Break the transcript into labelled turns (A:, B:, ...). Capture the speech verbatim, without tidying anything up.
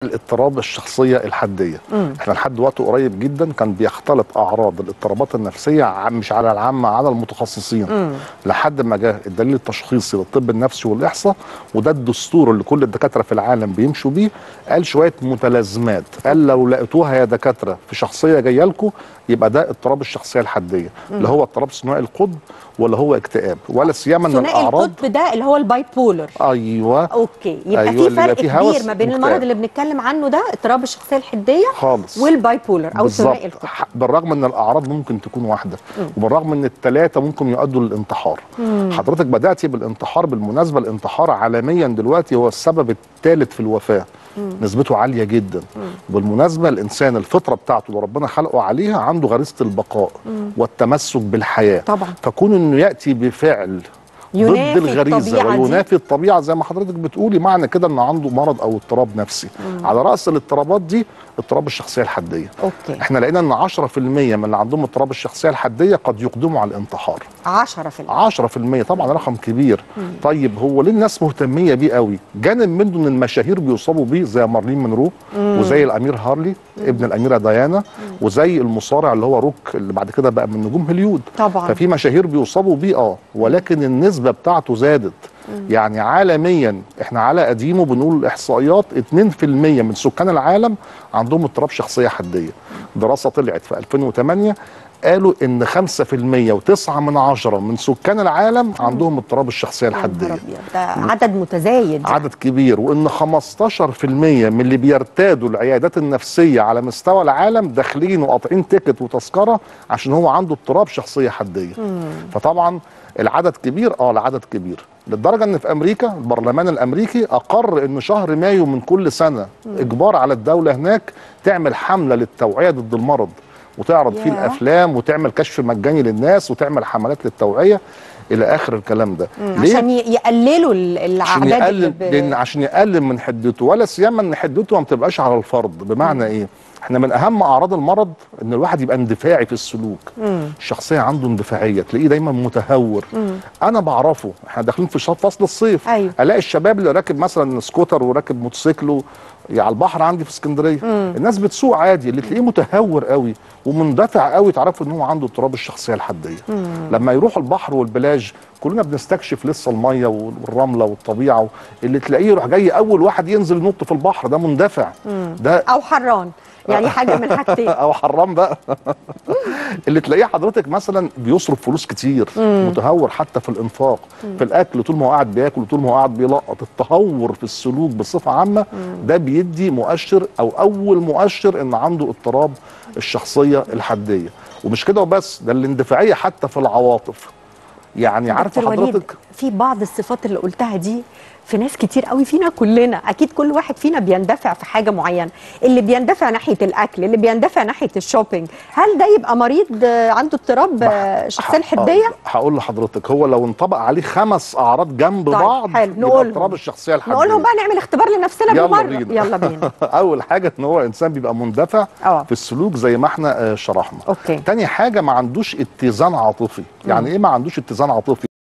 A: الاضطراب الشخصيه الحديه. مم. احنا لحد وقت قريب جدا كان بيختلط اعراض الاضطرابات النفسيه مش على العامه، على المتخصصين. مم. لحد ما جاء الدليل التشخيصي للطب النفسي والاحصاء، وده الدستور اللي كل الدكاتره في العالم بيمشوا بيه. قال شويه متلازمات، قال لو لقيتوها يا دكاتره في شخصيه جايه لكم يبقى ده اضطراب الشخصيه الحديه. اللي هو اضطراب ثنائي القطب ولا هو اكتئاب، ولا سيما ان الاعراض
B: ثنائي القطب ده اللي هو الباي بولر.
A: ايوه
B: اوكي، يبقى
A: أيوة
B: في فرق كبير ما بين
A: مكتئب.
B: المرض اللي بنتكلم عنه ده اضطراب الشخصيه الحديه
A: خالص
B: والباي بولر او ثنائي القطب،
A: بالرغم ان الاعراض ممكن تكون واحده، وبالرغم ان الثلاثه ممكن يؤدوا للانتحار. مم. حضرتك بداتي بالانتحار، بالمناسبه الانتحار عالميا دلوقتي هو السبب الثالث في الوفاه. مم. نسبته عاليه جدا. مم. بالمناسبه الانسان الفطره بتاعته اللي ربنا خلقه عليها عنده غريزه البقاء مم. والتمسك بالحياه. طبعا. فكون انه ياتي بفعل ضد الغريزه وينافي الطبيعه زي ما حضرتك بتقولي، معنى كده ان عنده مرض او اضطراب نفسي. مم. على راس الاضطرابات دي اضطراب الشخصيه الحديه. أوكي. احنا لقينا ان عشرة في المية من اللي عندهم اضطراب الشخصيه الحديه قد يقدموا على الانتحار.
B: عشرة في المية
A: عشرة في المية طبعا رقم كبير. مم. طيب هو ليه الناس مهتميه بيه قوي؟ جانب منه ان المشاهير بيصابوا بيه زي مارلين مونرو، مم. وزي الامير هارلي مم. ابن الاميره ديانا، مم. وزي المصارع اللي هو روك اللي بعد كده بقى من نجوم هوليوود. طبعا. ففي مشاهير بيصابوا بيه اه ولكن النسبه بتاعته زادت. مم. يعني عالميا احنا على قديمه بنقول الاحصائيات اتنين في المية من سكان العالم عندهم اضطراب شخصيه حديه. دراسه طلعت في ألفين وثمانية قالوا ان خمسة في المية وتسعة من عشرة من سكان العالم عندهم اضطراب الشخصيه الحديه.
B: ده عدد متزايد،
A: عدد كبير. وان خمستاشر في المية من اللي بيرتادوا العيادات النفسيه على مستوى العالم داخلين وقاطعين تيكت وتذكره عشان هو عنده اضطراب شخصيه حديه. مم. فطبعا العدد كبير، اه العدد كبير للدرجه ان في امريكا البرلمان الامريكي اقر ان شهر مايو من كل سنه مم. اجبار على الدوله هناك تعمل حمله للتوعيه ضد المرض، وتعرض فيه الافلام وتعمل كشف مجاني للناس وتعمل حملات للتوعيه الى اخر الكلام ده.
B: ليه؟ عشان يقللوا الاعداد،
A: عشان يقلل ب... لان عشان يقلل من حدته، ولا سيما ان حدته ما بتبقاش على الفرد. بمعنى مم. ايه؟ احنا من اهم اعراض المرض ان الواحد يبقى اندفاعي في السلوك. مم. الشخصيه عنده اندفاعيه، تلاقيه دايما متهور. مم. انا بعرفه، احنا داخلين في شهر فصل الصيف. أيوه. الاقي الشباب اللي راكب مثلا سكوتر وراكب موتوسيكل على البحر عندي في اسكندريه، الناس بتسوق عادي، اللي تلاقيه متهور قوي ومندفع قوي تعرفوا ان هو عنده اضطراب الشخصيه الحديه. مم. لما يروح البحر والبلاج كلنا بنستكشف لسه الميه والرمله والطبيعه، اللي تلاقيه يروح جاي اول واحد ينزل ينط في البحر ده مندفع. مم. ده
B: او حران، يعني حاجه من حاجتين.
A: او حرام بقى. اللي تلاقيه حضرتك مثلا بيصرف فلوس كتير. مم. متهور حتى في الانفاق. مم. في الاكل طول ما هو قاعد بياكل وطول ما هو قاعد بيلقط. التهور في السلوك بصفه عامه مم. ده بيدي مؤشر او اول مؤشر ان عنده اضطراب الشخصيه الحديه. ومش كده وبس، ده الاندفاعيه حتى في العواطف. يعني عارفه حضرتك
B: في بعض الصفات اللي قلتها دي في ناس كتير قوي فينا كلنا، اكيد كل واحد فينا بيندفع في حاجه معينه، اللي بيندفع ناحيه الاكل، اللي بيندفع ناحيه الشوبينج. هل ده يبقى مريض عنده اضطراب الشخصيه الحديه؟
A: هقول لحضرتك، هو لو انطبق عليه خمس اعراض جنب طيب بعض
B: حلو، نقول
A: اضطراب الشخصيه الحديه.
B: نقول لهم بقى نعمل اختبار لنفسنا بالمره.
A: بينا.
B: يلا بينا.
A: اول حاجه ان هو انسان بيبقى مندفع أوه. في السلوك زي ما احنا شرحنا.
B: اوكي.
A: تاني حاجه ما عندوش اتزان عاطفي. يعني مم. ايه ما عندوش اتزان عاطفي؟